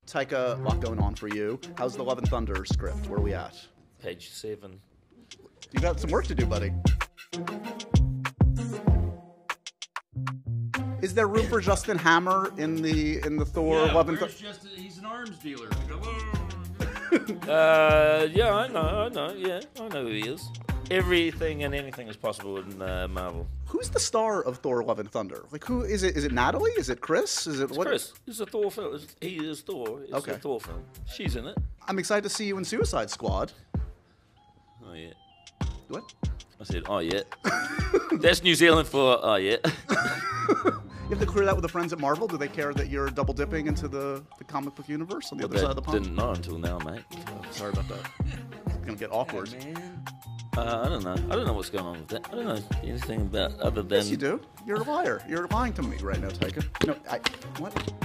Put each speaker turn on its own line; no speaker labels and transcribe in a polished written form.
Taika, a lot going on for you. How's the Love and Thunder script? Where are we at?
Page 7.
You got some work to do, buddy. Is there room for Justin Hammer in the Thor Love and Thunder?
He's an arms dealer.
Yeah, I know. Yeah, I know who he is. Everything and anything is possible in Marvel.
Who's the star of Thor: Love and Thunder? Like, who is it? Is it Natalie? Is it Chris? Is it
It's
what?
Chris. It's a Thor film. He is Thor. It's
Okay.
a Thor film. She's in it.
I'm excited to see you in Suicide Squad.
Oh yeah.
What?
I said, oh yeah. That's New Zealand for oh yeah.
You have to clear that with the friends at Marvel. Do they care that you're double dipping into the comic book universe on the other side of the pond?
Didn't know until now, mate.
Sorry about that. It's gonna get awkward.
Yeah, man.
I don't know. I don't know what's going on with that. I don't know anything about other than.
Yes, you do. You're a liar. You're lying to me right now, Taika. No, what?